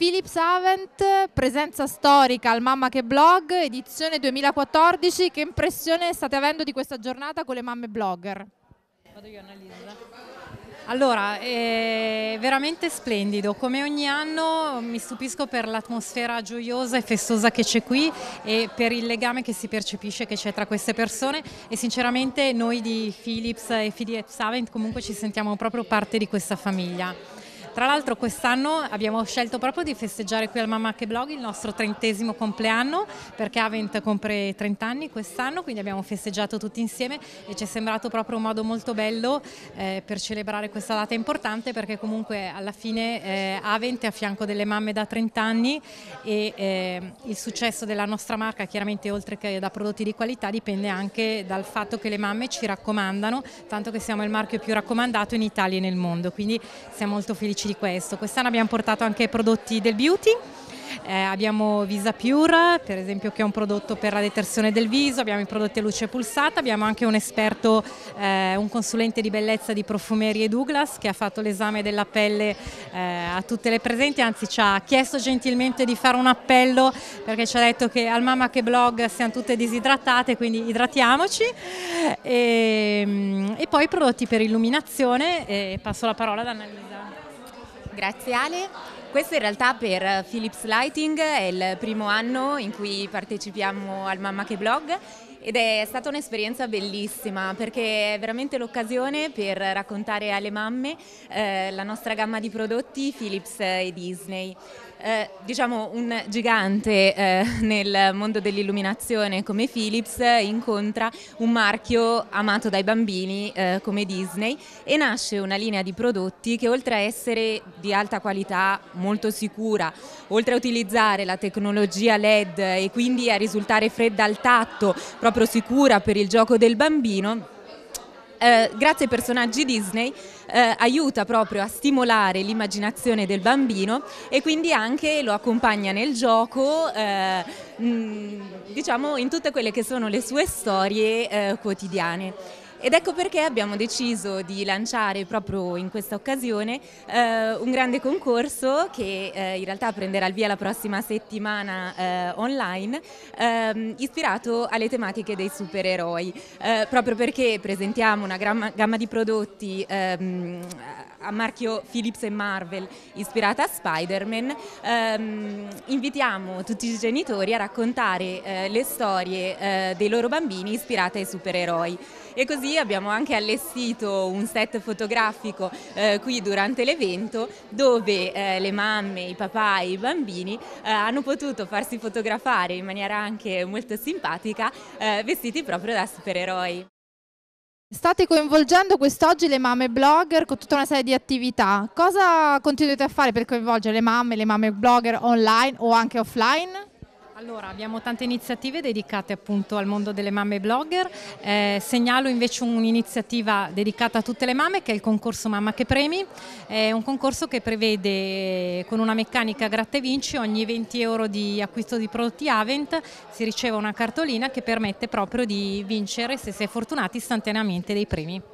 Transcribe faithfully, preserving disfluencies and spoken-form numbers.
Philips Avent, presenza storica al Mamma che Blog, edizione duemilaquattordici. Che impressione state avendo di questa giornata con le mamme blogger? Vado io, Annalisa. Allora, è veramente splendido, come ogni anno mi stupisco per l'atmosfera gioiosa e festosa che c'è qui e per il legame che si percepisce che c'è tra queste persone, e sinceramente noi di Philips e Philips Avent comunque ci sentiamo proprio parte di questa famiglia. Tra l'altro quest'anno abbiamo scelto proprio di festeggiare qui al Mamma che Blog il nostro trentesimo compleanno, perché Avent compie trenta anni quest'anno, quindi abbiamo festeggiato tutti insieme e ci è sembrato proprio un modo molto bello eh, per celebrare questa data importante, perché comunque alla fine eh, Avent è a fianco delle mamme da trenta anni e eh, il successo della nostra marca, chiaramente oltre che da prodotti di qualità, dipende anche dal fatto che le mamme ci raccomandano, tanto che siamo il marchio più raccomandato in Italia e nel mondo, quindi siamo molto felici di questo. Quest'anno abbiamo portato anche prodotti del beauty, eh, abbiamo Visa Pure per esempio, che è un prodotto per la detersione del viso, abbiamo i prodotti a luce pulsata, abbiamo anche un esperto, eh, un consulente di bellezza di Profumerie Douglas che ha fatto l'esame della pelle eh, a tutte le presenti, anzi ci ha chiesto gentilmente di fare un appello perché ci ha detto che al Mamma che Blog siamo tutte disidratate, quindi idratiamoci. E, e poi prodotti per illuminazione, e passo la parola ad Annalisa. Grazie Ale. Questo in realtà per Philips Lighting è il primo anno in cui partecipiamo al Mamma che Blog ed è stata un'esperienza bellissima perché è veramente l'occasione per raccontare alle mamme eh, la nostra gamma di prodotti Philips e Disney. Eh, diciamo un gigante eh, nel mondo dell'illuminazione come Philips incontra un marchio amato dai bambini eh, come Disney e nasce una linea di prodotti che, oltre a essere di alta qualità, molto sicura, oltre a utilizzare la tecnologia L E D e quindi a risultare fredda al tatto, proprio sicura per il gioco del bambino, Eh, grazie ai personaggi Disney eh, aiuta proprio a stimolare l'immaginazione del bambino e quindi anche lo accompagna nel gioco, eh, mh, diciamo in tutte quelle che sono le sue storie eh, quotidiane. Ed ecco perché abbiamo deciso di lanciare proprio in questa occasione eh, un grande concorso che eh, in realtà prenderà il via la prossima settimana eh, online, eh, ispirato alle tematiche dei supereroi, eh, proprio perché presentiamo una gamma, gamma di prodotti ehm, a marchio Philips e Marvel ispirata a Spider-Man. ehm, invitiamo tutti i genitori a raccontare eh, le storie eh, dei loro bambini ispirate ai supereroi. E così abbiamo anche allestito un set fotografico eh, qui durante l'evento dove eh, le mamme, i papà e i bambini eh, hanno potuto farsi fotografare in maniera anche molto simpatica eh, vestiti proprio da supereroi. State coinvolgendo quest'oggi le mamme blogger con tutta una serie di attività. Cosa continuate a fare per coinvolgere le mamme, le mamme blogger online o anche offline? Allora, abbiamo tante iniziative dedicate appunto al mondo delle mamme blogger. Eh, segnalo invece un'iniziativa dedicata a tutte le mamme, che è il concorso Mamma che Premi. È un concorso che prevede, con una meccanica gratta e vinci, ogni venti euro di acquisto di prodotti Avent si riceve una cartolina che permette proprio di vincere, se si è fortunati, istantaneamente dei premi.